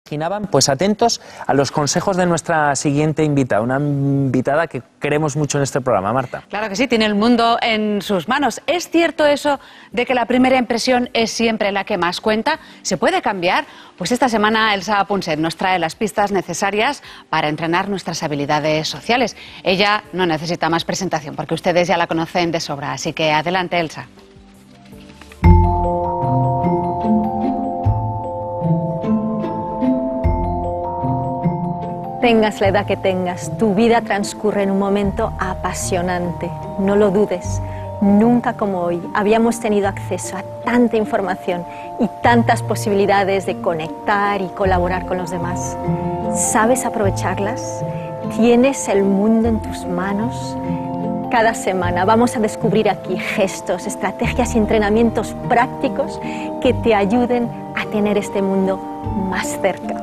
Pues atentos a los consejos de nuestra siguiente invitada, una invitada que queremos mucho en este programa, Marta. Claro que sí, tiene el mundo en sus manos. ¿Es cierto eso de que la primera impresión es siempre la que más cuenta? ¿Se puede cambiar? Pues esta semana Elsa Punset nos trae las pistas necesarias para entrenar nuestras habilidades sociales. Ella no necesita más presentación porque ustedes ya la conocen de sobra, así que adelante, Elsa. Tengas la edad que tengas, tu vida transcurre en un momento apasionante. No lo dudes, nunca como hoy habíamos tenido acceso a tanta información y tantas posibilidades de conectar y colaborar con los demás. ¿Sabes aprovecharlas? ¿Tienes el mundo en tus manos? Cada semana vamos a descubrir aquí gestos, estrategias y entrenamientos prácticos que te ayuden a tener este mundo más cerca.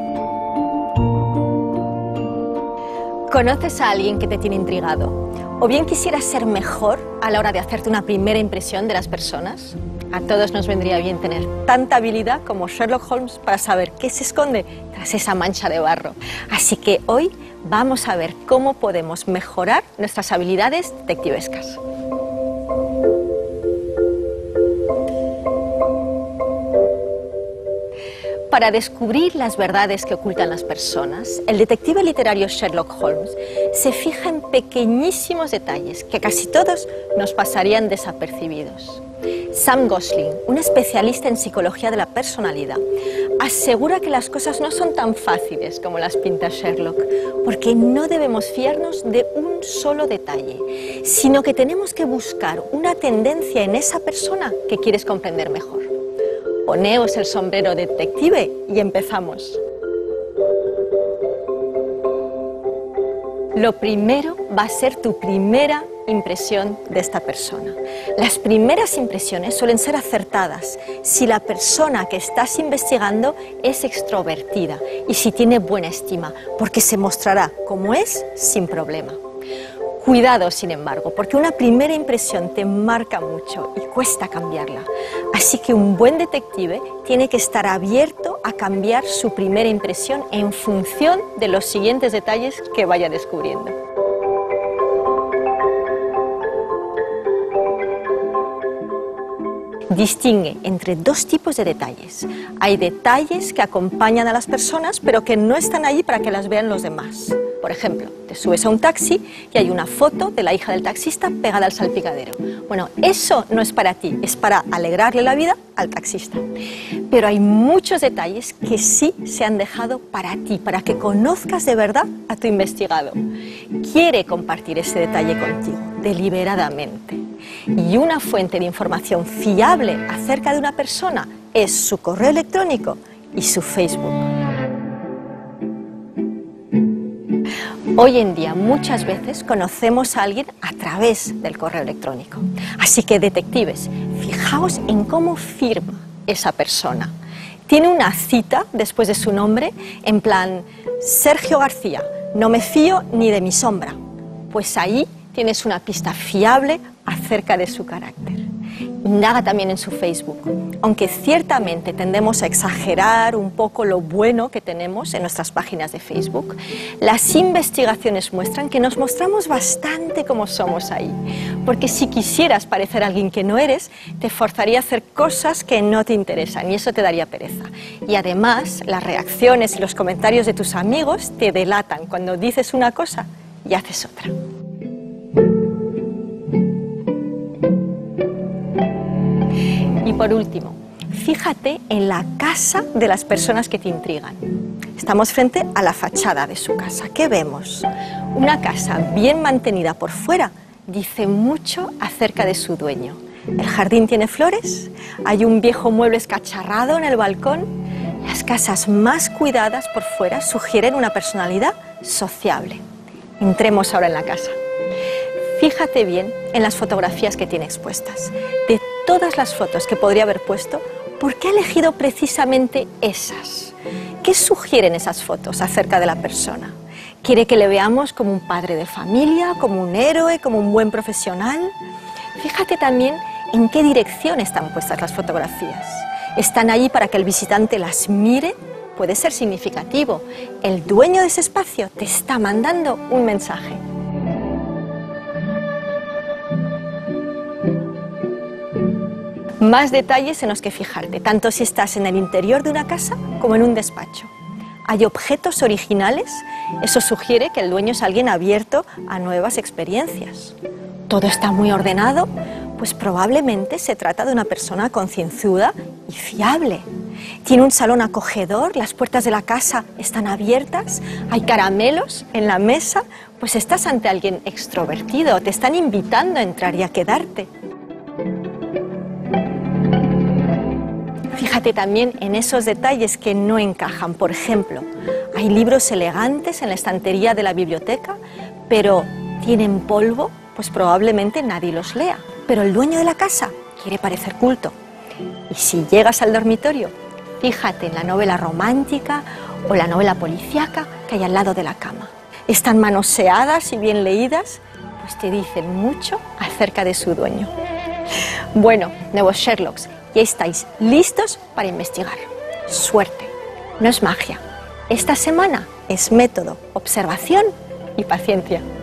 ¿Conoces a alguien que te tiene intrigado? ¿O bien quisieras ser mejor a la hora de hacerte una primera impresión de las personas? A todos nos vendría bien tener tanta habilidad como Sherlock Holmes para saber qué se esconde tras esa mancha de barro. Así que hoy vamos a ver cómo podemos mejorar nuestras habilidades detectivescas. Para descubrir las verdades que ocultan las personas, el detective literario Sherlock Holmes se fija en pequeñísimos detalles que casi todos nos pasarían desapercibidos. Sam Gosling, un especialista en psicología de la personalidad, asegura que las cosas no son tan fáciles como las pinta Sherlock, porque no debemos fiarnos de un solo detalle, sino que tenemos que buscar una tendencia en esa persona que quieres comprender mejor. Poneos el sombrero de detective y empezamos. Lo primero va a ser tu primera impresión de esta persona. Las primeras impresiones suelen ser acertadas si la persona que estás investigando es extrovertida y si tiene buena estima, porque se mostrará como es sin problema. Cuidado, sin embargo, porque una primera impresión te marca mucho y cuesta cambiarla. Así que un buen detective tiene que estar abierto a cambiar su primera impresión en función de los siguientes detalles que vaya descubriendo. Distingue entre dos tipos de detalles. Hay detalles que acompañan a las personas, pero que no están allí para que las vean los demás. Por ejemplo, te subes a un taxi y hay una foto de la hija del taxista pegada al salpicadero. Bueno, eso no es para ti, es para alegrarle la vida al taxista. Pero hay muchos detalles que sí se han dejado para ti, para que conozcas de verdad a tu investigado. Quiere compartir ese detalle contigo, deliberadamente. Y una fuente de información fiable acerca de una persona es su correo electrónico y su Facebook. Hoy en día muchas veces conocemos a alguien a través del correo electrónico. Así que, detectives, fijaos en cómo firma esa persona. Tiene una cita después de su nombre en plan Sergio García, no me fío ni de mi sombra. Pues ahí tienes una pista fiable acerca de su carácter. Indaga también en su Facebook, aunque ciertamente tendemos a exagerar un poco lo bueno que tenemos en nuestras páginas de Facebook. Las investigaciones muestran que nos mostramos bastante como somos ahí, porque si quisieras parecer alguien que no eres, te forzaría a hacer cosas que no te interesan y eso te daría pereza. Y además, las reacciones y los comentarios de tus amigos te delatan cuando dices una cosa y haces otra. Y por último, fíjate en la casa de las personas que te intrigan. Estamos frente a la fachada de su casa. ¿Qué vemos? Una casa bien mantenida por fuera dice mucho acerca de su dueño. El jardín tiene flores, hay un viejo mueble escacharrado en el balcón. Las casas más cuidadas por fuera sugieren una personalidad sociable. Entremos ahora en la casa. Fíjate bien en las fotografías que tiene expuestas. De todas las fotos que podría haber puesto, ¿por qué ha elegido precisamente esas? ¿Qué sugieren esas fotos acerca de la persona? ¿Quiere que le veamos como un padre de familia, como un héroe, como un buen profesional? Fíjate también en qué dirección están puestas las fotografías. ¿Están allí para que el visitante las mire puede ser significativo. El dueño de ese espacio te está mandando un mensaje. Más detalles en los que fijarte, tanto si estás en el interior de una casa como en un despacho. Hay objetos originales, eso sugiere que el dueño es alguien abierto a nuevas experiencias. Todo está muy ordenado, pues probablemente se trata de una persona concienzuda y fiable. Tiene un salón acogedor, las puertas de la casa están abiertas, hay caramelos en la mesa, pues estás ante alguien extrovertido, te están invitando a entrar y a quedarte. Fíjate también en esos detalles que no encajan. Por ejemplo, hay libros elegantes en la estantería de la biblioteca, pero tienen polvo, pues probablemente nadie los lea. Pero el dueño de la casa quiere parecer culto. Y si llegas al dormitorio, fíjate en la novela romántica o la novela policíaca que hay al lado de la cama. Están manoseadas y bien leídas, pues te dicen mucho acerca de su dueño. Bueno, nuevos Sherlocks, ya estáis listos para investigar. Suerte, no es magia. Esta semana es método, observación y paciencia.